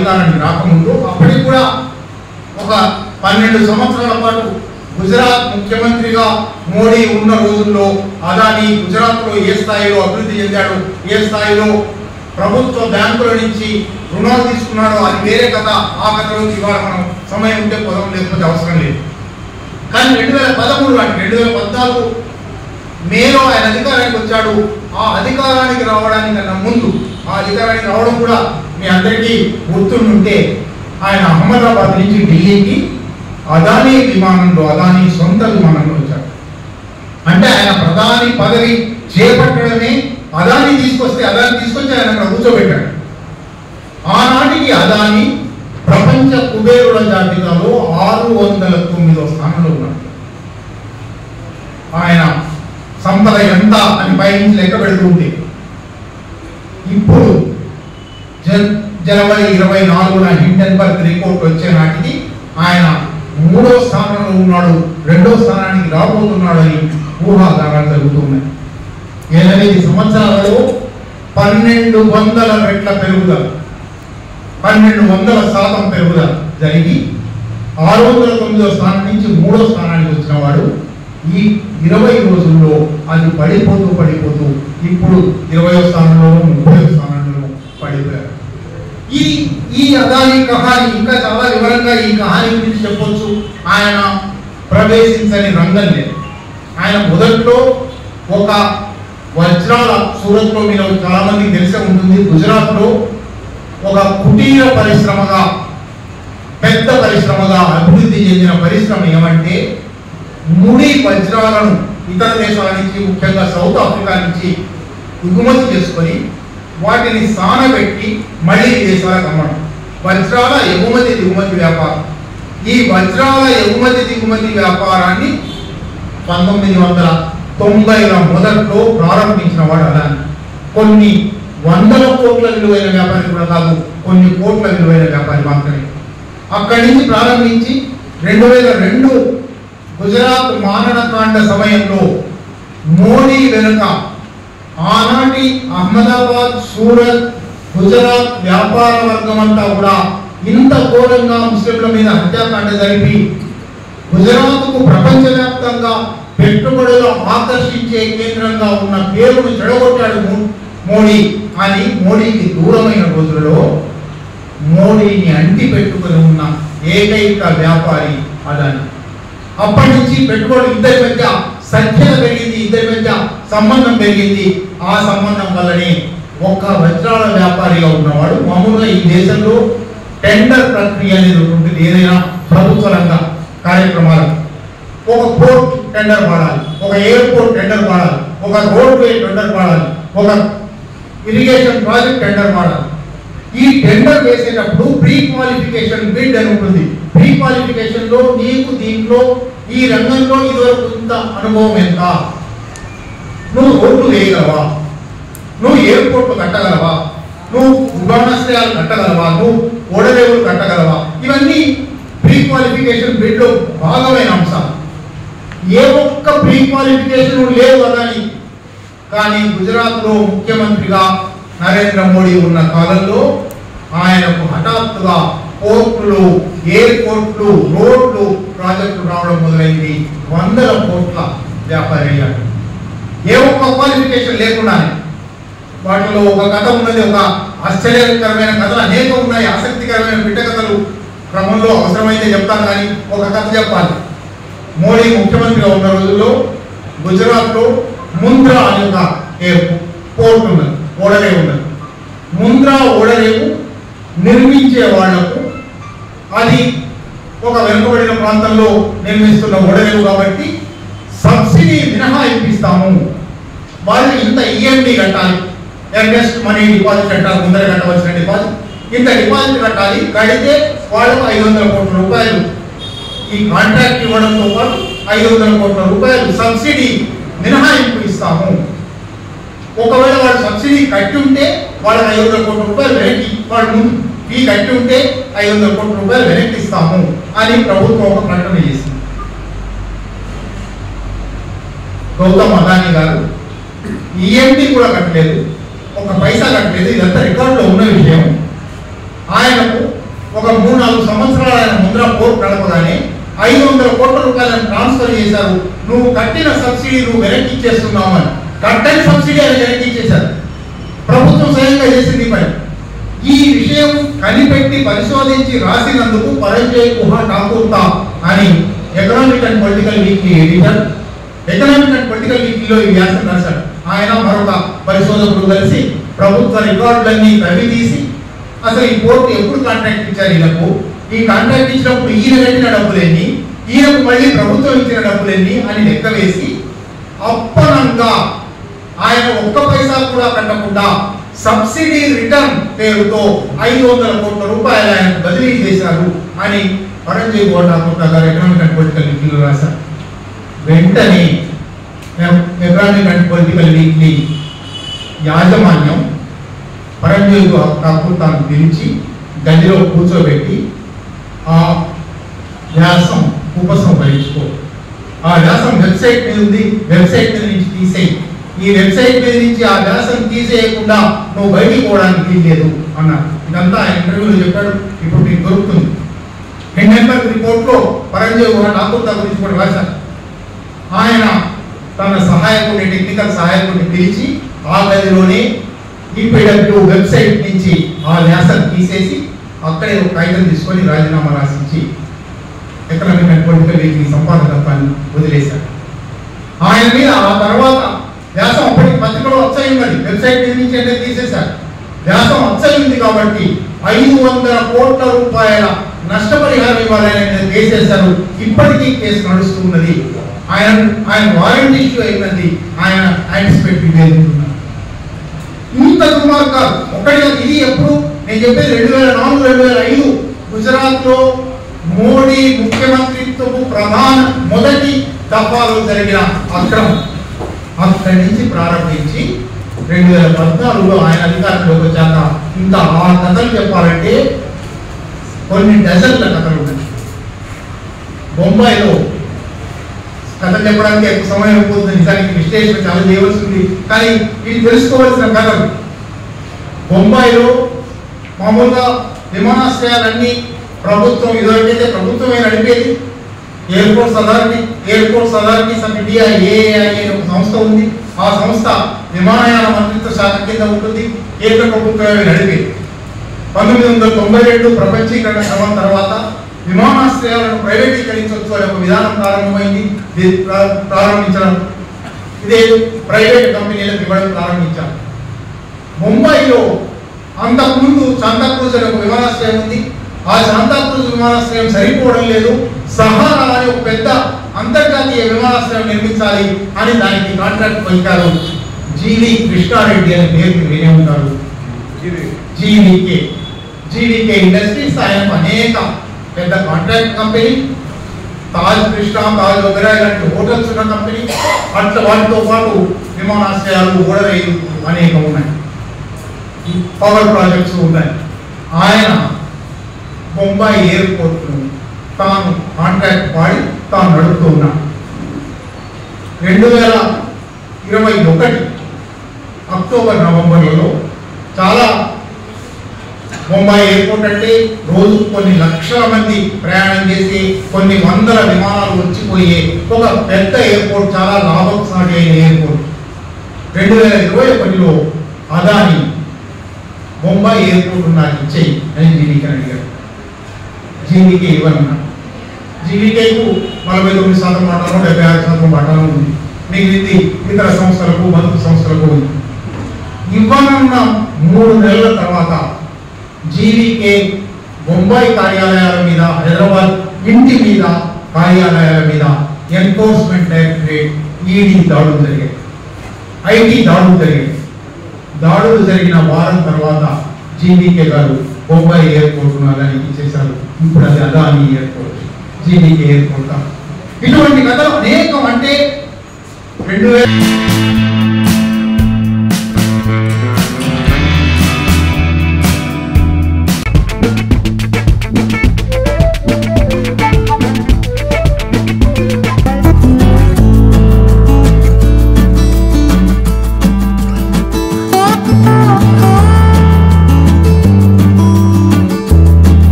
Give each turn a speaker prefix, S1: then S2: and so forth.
S1: అధికారానికి రాకముందు అప్పటికి కూడా ఒక 12 సంవత్సరాల పాటు గుజరాత్ ముఖ్యమంత్రిగా మోడీ ఉన్న రోజుల్లో అదాని గుజరాత్లో ఏ స్థాయిలో అభివృద్ధి చెందాడు, ఏ స్థాయిలో ప్రభుత్వ బ్యాంకుల నుంచి రుణాలు తీసుకున్నాడో అది వేరే కథ. ఆ కథలోకి ఇవాళ మనం సమయం ఉంటే పదం, లేకపోతే అవసరం లేదు. కానీ 2013 అంటే 2014 మేలో ఆయన అధికారానికి వచ్చాడు. ఆ అధికారానికి రావడానికన్నా ముందు, ఆ అధికారానికి రావడం కూడా మీ అందరికీ గుర్తుంటే, ఆయన అహ్మదాబాద్ నుంచి ఢిల్లీకి అదానీ విమానంలో, అదానీ సొంత విమానంలో వచ్చాడు. అంటే ఆయన ప్రధాని పదవి చేపట్టడమే అదానీ తీసుకొచ్చి ఆయన అక్కడ కూర్చోబెట్టాడు. ఆనాటికి అదానీ ప్రపంచ కుబేరుల జాబితాలో 609వ స్థానంలో ఉన్నాడు. ఆయన సంపద ఎంత అని పైనుంచి లెక్క పెడుతుంటే ఇప్పుడు జనవరి 24న హిండెన్బర్గ్ రిపోర్ట్ వచ్చే నాటికి ఆయన 3వ స్థానంలో ఉన్నాడు, 2వ స్థానానికి రాబోతున్నాడు అని ఊహాగానాలు జరుగుతున్నాయి. 8 సంవత్సరాలలో 1200 రెట్ల పెరుగుదల, 1200% పెరుగుదల జరిగి 609వ స్థానం నుంచి 3వ స్థానానికి వచ్చిన వాడు ఈ 20 రోజుల్లో అది పడిపోతూ ఇప్పుడు 20వ స్థానంలో, 30వ స్థానంలో పడిపోయారు. ఈ అదానీ కహాని ఇంకా చాలా వివరంగా ఈ కహాని గురించి చెప్పొచ్చు. ఆయన ప్రవేశించని రంగం లేదు. ఆయన మొదట్లో ఒక వజ్రాల, సూరత్లో మీరు చాలా మందికి తెలిసే ఉంటుంది, గుజరాత్లో ఒక కుటీర పరిశ్రమగా, పెద్ద పరిశ్రమగా అభివృద్ధి చెందిన పరిశ్రమ ఏమంటే ముడి వజ్రాలను ఇతర దేశాల నుంచి, ముఖ్యంగా సౌత్ ఆఫ్రికా నుంచి ఎగుమతి చేసుకొని వాటిని సానబెట్టి మళ్ళీ విదేశాలకు అమ్మడం. వజ్రాల ఎగుమతి దిగుమతి వ్యాపారం. ఈ వజ్రాల ఎగుమతి దిగుమతి వ్యాపారాన్ని 1990ల మొదట్లో ప్రారంభించిన వాడు అదానీ. కొన్ని వందల కోట్ల విలువైన వ్యాపారి కూడా కాదు, కొన్ని కోట్ల విలువైన వ్యాపారి మాత్రమే. అక్కడి నుంచి ప్రారంభించి 2002 గుజరాత్ మారణకాండ సమయంలో మోడీ వెనుక ఆనాటి అహ్మదాబాద్, సూరత్, గుజరాత్ వ్యాపార వర్గం అంతా కూడా ఇంత ఘోరంగా ముస్లింల మీద హత్యాకాండ జరిపి గుజరాత్కు ప్రపంచవ్యాప్తంగా పెట్టుబడులు ఆకర్షించే కేంద్రంగా ఉన్న పేరును చెడగొట్టాడు మోడీ అని మోడీకి దూరమైన రోజులలో మోడీని అంటి పెట్టుకుని ఉన్న ఏకైక వ్యాపారి అదానీ. అప్పటి నుంచి పెట్టుబడులు ఇద్దరి మధ్య సఖ్యత పెరిగింది, ఇద్దరి మధ్య సంబంధం పెరిగింది. ఆ సంబంధం వల్లనే ఒక్క వజ్రాల వ్యాపారిగా ఉన్నవాడు మామూలుగా ఈ దేశంలో టెండర్ ప్రక్రియ అనేది ఉంటుంది. ఏదైనా ప్రభుత్వ రంగ కార్యక్రమాలు, ఒక పోర్ట్ టెండర్ పాడాలి, ఒక ఎయిర్పోర్ట్ టెండర్ పాడాలి, ఒక రోడ్వే టెండర్ పాడాలి, ఒక ఇరిగేషన్ ప్రాజెక్ట్ టెండర్ పాడాలి. ఈ టెండర్ వేసేటప్పుడు ప్రీ క్వాలిఫికేషన్ బిడ్ అని ఉంటుంది. ప్రీ క్వాలిఫికేషన్ లో నీకు దీంట్లో ఈ రంగంలో ఇదివరకు ఇంత అనుభవం ఎంత, నువ్వు రోడ్లు వేయగలవా, నువ్వు ఎయిర్పోర్ట్లు కట్టగలవా, నువ్వు విమానాశ్రయాలు కట్టగలవా, నువ్వు ఓడరేవులు కట్టగలవా, ఇవన్నీ ప్రీ క్వాలిఫికేషన్ బిడ్ లో భాగమైన అంశాలు. ఏ ఒక్క ప్రీ క్వాలిఫికేషన్ లేవు అదాని. కానీ గుజరాత్లో ముఖ్యమంత్రిగా నరేంద్ర మోడీ ఉన్న కాలంలో ఆయనకు హఠాత్తుగా పోర్టులు, ఎయిర్పోర్ట్లు, రోడ్లు ప్రాజెక్టులు రావడం మొదలైంది. 100 కోట్ల వ్యాపారి అయ్యాడు ఏ ఒక్క క్వాలిఫికేషన్ లేకుండానే. వాటిలో ఒక కథ ఉన్నది, ఒక ఆశ్చర్యకరమైన కథలు అనేక ఉన్నాయి, ఆసక్తికరమైన బిడ్డ కథలు క్రమంలో అవసరమైతే చెప్తాను. కానీ ఒక కథ చెప్పాలి. మోడీ ముఖ్యమంత్రిగా ఉన్న రోజుల్లో గుజరాత్లో ముంద్రా అనే ఒక పోర్ట్ ఉన్నది, ఓడరేవు ఉన్నది. ముంద్రా ఓడరేవు నిర్మించే వాళ్లకు అది ఒక వెనుకబడిన ప్రాంతంలో నిర్మిస్తున్న ఓడరేవు కాబట్టి సబ్సిడీ మినహాయింపిస్తాము, వాళ్ళు ఇంత ఈఎండి కట్టాలి, ఎర్నెస్ట్ మనీ డిపాజిట్ అంటారు, ముందర కట్టవలసిన డిపాజిట్, ఇంత డిపాజిట్ కట్టాలి, కడితే వాళ్ళకు 500 కోట్ల రూపాయలు ఈ కాంట్రాక్ట్ ఇవ్వడంతో పాటు 500 కోట్ల రూపాయలు సబ్సిడీ మినహాయింపు ఇస్తాము. ఒకవేళ వాళ్ళు సబ్సిడీ కట్టి ఉంటే వాళ్ళకి 500 కోట్ల రూపాయలు వెనక్కి, వాళ్ళు ముందు ఫీ కట్టి ఉంటే 500 కోట్ల రూపాయలు వెనక్కి ఇస్తాము అని ప్రభుత్వం ఒక ప్రకటన చేసింది. గౌతమ్ అదానీ గారు ఈఎంటీ కూడా కట్టలేదు, ఒక పైసా కట్టలేదు. ఇదంతా రికార్డులో ఉన్న విషయం. ఆయనకు ఒక 3-4 సంవత్సరాలు ఆయన ముందర పోర్ట్ నడపగానే 500 కోట్ల రూపాయలను ట్రాన్స్ఫర్ చేశారు. నువ్వు కట్టిన సబ్సిడీ నువ్వు వెనక్కి ఇచ్చేస్తున్నావు అని. కట్టని సబ్సిడీ ఆయన వెనక్కి ఇచ్చేశారు. ప్రభుత్వం స్వయంగా చేసింది పని. ఈ విషయం కనిపెట్టి పరిశోధించి రాసినందుకు పరంజయ్ గుహ ఠాకూర్తా అని Economic and Political Weekly editor Economic and Political వీక్లీలో ఈ వ్యాసం రాశాడు. ఆయన మరొక పరిశోధకుడు కలిసి ప్రభుత్వ రికార్డులన్నీ తవ్వి తీసి అసలు ఈ పోర్టు ఎప్పుడు కాంట్రాక్ట్ ఇచ్చారు ఈయనకు, ఈ కాంట్రాక్ట్ ఇచ్చినప్పుడు ఈయన కట్టిన డబ్బులెన్ని, ఈయనకు మళ్ళీ ప్రభుత్వం ఇచ్చిన డబ్బులెన్ని అని లెక్క వేసి అప్పనంగా ఆయన ఒక్క పైసా కూడా కట్టకుండా సబ్సిడీ రిటర్న్ పేరుతో 500 కోట్ల రూపాయలు ఆయనకు బదిలీ చేశారు అని పరంజయ్ గుహ ఠాకూర్తా గారు ఎకనామిక్ అండ్ పొలిటికల్ వీక్లీలో రాశారు. వెంటనే ఎకనామిక్ అండ్ పొలిటికల్ వీక్లీ యాజమాన్యం పరంజయ్ గుహ ఠాకూర్తాను పిలిచి గదిలో కూర్చోబెట్టి ఆ వ్యాసం ఉపసంహరించుకో, ఆ వ్యాసం వెబ్సైట్ మీద ఉంది, వెబ్సైట్ మీద నుంచి తీసేయి, ఈ వెబ్సైట్ మీద నుంచి ఆ వ్యాసం తీసేయకుండా నువ్వు బయటికి పోవడానికి వీల్లేదు అన్నారు. ఇదంతా ఆయన ఇంటర్వ్యూలో చెప్పాడు. ఇప్పుడు మీకు దొరుకుతుంది. హిండెన్బర్గ్ రిపోర్ట్లో పరంజయ్ గుహ ఠాకూర్తా గురించి కూడా రాశారు. ఆయన తన సహాయకుడిని, టెక్నికల్ సహాయకుడిని పిలిచి ఆ గదిలోనే ఈపీడబ్ల్యూ వెబ్సైట్ నుంచి ఆ వ్యాసం తీసేసి అక్కడే ఒక కాగితం తీసుకొని రాజీనామా రాసించి ఎకనామిక్ అండ్ పొలిటికల్ వీక్లీ సంపాదకత్వాన్ని వదిలేశారు. ఆయన మీద ఆ తర్వాత వ్యాసం అప్పటికి పత్రికలో అచ్చయింది, వెబ్సైట్ నుంచి అంటే తీసేశారు. వ్యాసం అచ్చయింది కాబట్టి 500 కోట్ల రూపాయల నష్టపరిహారం ఇవ్వాలని కేసేశారు. ఇప్పటికీ కేసు నడుస్తున్నది. ఆయన వారెంట్ ఇష్యూ అయినది. ఆయన యాంటిసిపేట్ వేస్తున్నారు. ఇంత దుర్మార్గాలు ఒకటి. ఇది ఎప్పుడు నేను చెప్పేది 2004-2005 గుజరాత్లో మోడీ ముఖ్యమంత్రిత్వపు మొదటి దఫాలో జరిగిన అక్రమం. అక్కడి నుంచి ప్రారంభించి 2014లో ఆయన అధికారంలోకి వచ్చాక ఇంకా ఆ కథలు చెప్పాలంటే కొన్ని డజన్ల కథలు ఉన్నాయి. బొంబాయిలో కథ చెప్పడానికి ఎక్కువ సమయం అయిపోతుంది. నిజానికి విశ్లేషణ చాలా చేయవలసి ఉంది, కానీ ఇది తెలుసుకోవాల్సిన కథలు. బొంబాయిలో మామూలుగా విమానాశ్రయాలన్నీ ప్రభుత్వం ఇదివరకైతే ప్రభుత్వమే నడిపేది. Airports Authorities of India AII అనే ఒక సంస్థ ఉంది. ఆ సంస్థ విమానయాన మంత్రిత్వ శాఖ కింద ఉంటుంది. కేంద్ర ప్రభుత్వమే నడిపేది. 1992 ప్రపంచీకరణ క్రమం తర్వాత విమానాశ్రయాలను ప్రైవేటీకరించవచ్చు అనే ఒక విధానం ప్రారంభించడం, ఇదే ప్రైవేట్ కంపెనీలకు ఇవ్వడం ప్రారంభించారు. ముంబైలో అంతకుముందు శాంతాక్రూజ్ అనే ఒక విమానాశ్రయం ఉంది. ఆ శాంతాక్రూజ్ విమానాశ్రయం సరిపోవడం లేదు. సహారా అనే ఒక పెద్ద అంతర్జాతీయ విమానాశ్రయం నిర్మించాలి అని దానికి కాంట్రాక్ట్ పొందారు. జీవి కృష్ణారెడ్డి అనే పేరు వినే ఉంటారు. జీవీకే ఇండస్ట్రీస్ ఆయనకు అనేక పెద్ద కాంట్రాక్ట్ కంపెనీ, తాజ్ కృష్ణ, తాజ్ వగైరా ఇలాంటి హోటల్స్ ఉన్న కంపెనీ. అట్లా వాటితో పాటు విమానాశ్రయాలు, ఓడరేలు అనేక ఉన్నాయి. పవర్ ప్రాజెక్ట్స్ ఉన్నాయి. ఆయన బొంబాయి ఎయిర్పోర్ట్ను తాను కాంట్రాక్ట్ పాడి తాను నడుపుతూ ఉన్నాడు. 2021 అక్టోబర్-నవంబర్లలో చాలా ముంబై ఎయిర్పోర్ట్ అంటే రోజు కొన్ని లక్షల మంది ప్రయాణం చేసి కొన్ని వందల విమానాలు వచ్చిపోయే ఒక పెద్ద ఎయిర్పోర్ట్, చాలా లాభసాటి అయిన ఎయిర్పోర్ట్. 2021లో అదాని ముంబై ఎయిర్పోర్ట్ నాకు ఇచ్చేయి అని జీవీకే అడిగారు. జీవీకే ఇవ్వనున్నాడు. జీవీకేకు 49% వాటాను, 76% వాటాను ఉంది. మిగిలింది ఇతర సంస్థలకు, మదుపు సంస్థలకు ఉంది. ఇవ్వనున్న 3 నెలల తర్వాత జీవీకే ముంబై కార్యాలయాల మీద, హైదరాబాద్ ఇంటి మీద, కార్యాలయాల మీద ఎన్ఫోర్స్మెంట్ డైరెక్టరేట్ ఈడీ దాడులు జరిగాయి. ఐటీ దాడులు జరిగాయి. దాడులు జరిగిన వారం తర్వాత జీవీకే గారు ముంబై ఎయిర్పోర్ట్ను అదానికి ఇచ్చేశారు. ఇప్పుడు అది అదాని ఎయిర్పోర్ట్, జీవీకే ఎయిర్పోర్ట్. ఇటువంటి కథలు అనేకం. అంటే 2000